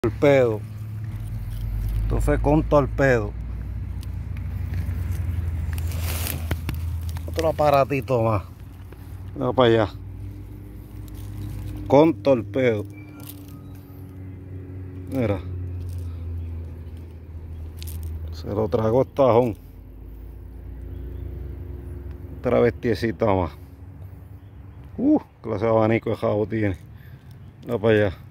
Torpedo. Esto fue con torpedo. Otro aparatito más. Vamos para allá. Con torpedo. Mira. Se lo tragó el tajón. Otra bestiecita más. Clase de abanico de jabo tiene. Vamos para allá.